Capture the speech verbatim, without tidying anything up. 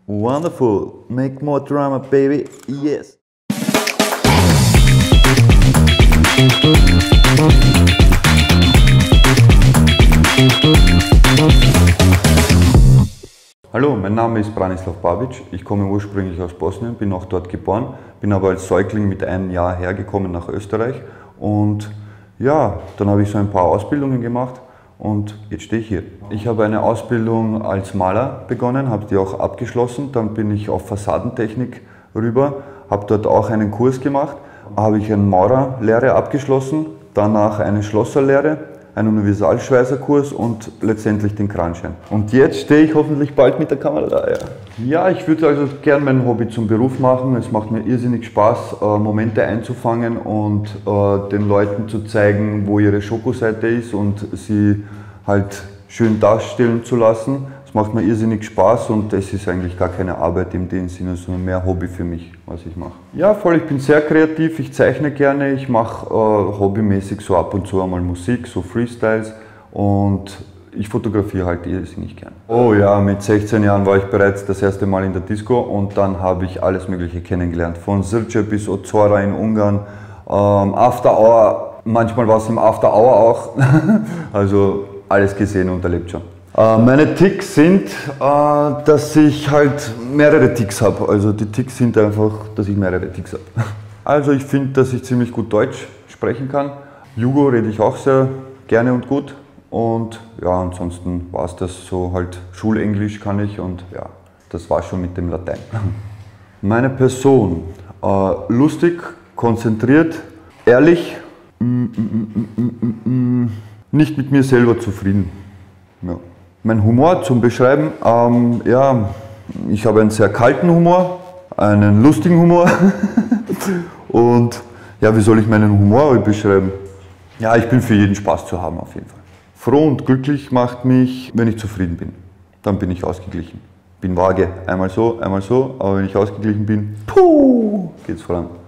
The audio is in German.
Wonderful. Make more drama, baby. Yes. Hallo, mein Name ist Branislav Babic. Ich komme ursprünglich aus Bosnien, bin auch dort geboren, bin aber als Säugling mit einem Jahr hergekommen nach Österreich und ja, dann habe ich so ein paar Ausbildungen gemacht und jetzt stehe ich hier. Ich habe eine Ausbildung als Maler begonnen, habe die auch abgeschlossen, dann bin ich auf Fassadentechnik rüber, habe dort auch einen Kurs gemacht, habe ich eine Maurerlehre abgeschlossen, danach eine Schlosserlehre, einen Universalschweißerkurs und letztendlich den Kranschein. Und jetzt stehe ich hoffentlich bald mit der Kamera da. Ja, ja, ich würde also gern mein Hobby zum Beruf machen. Es macht mir irrsinnig Spaß, äh, Momente einzufangen und äh, den Leuten zu zeigen, wo ihre Schokoseite ist und sie halt schön darstellen zu lassen. Es macht mir irrsinnig Spaß und es ist eigentlich gar keine Arbeit in dem Sinne, sondern mehr Hobby für mich, was ich mache. Ja, voll, ich bin sehr kreativ, ich zeichne gerne, ich mache äh, hobbymäßig so ab und zu einmal Musik, so Freestyles und ich fotografiere halt irrsinnig gern. Oh ja, mit sechzehn Jahren war ich bereits das erste Mal in der Disco und dann habe ich alles Mögliche kennengelernt. Von Zrče bis Ozora in Ungarn, ähm, After Hour, manchmal war es im After Hour auch, also alles gesehen und erlebt schon. Meine Ticks sind, dass ich halt mehrere Ticks habe. Also die Ticks sind einfach, dass ich mehrere Ticks habe. Also ich finde, dass ich ziemlich gut Deutsch sprechen kann. Jugo rede ich auch sehr gerne und gut. Und ja, ansonsten war es das so halt, Schulenglisch kann ich und ja, das war schon mit dem Latein. Meine Person, äh, lustig, konzentriert, ehrlich, mm, mm, mm, mm, mm, nicht mit mir selber zufrieden. Ja. Mein Humor zum Beschreiben, ähm, ja, ich habe einen sehr kalten Humor, einen lustigen Humor und ja, wie soll ich meinen Humor beschreiben? Ja, ich bin für jeden Spaß zu haben auf jeden Fall. Froh und glücklich macht mich, wenn ich zufrieden bin. Dann bin ich ausgeglichen. Bin vage, einmal so, einmal so, aber wenn ich ausgeglichen bin, puh, geht's voran.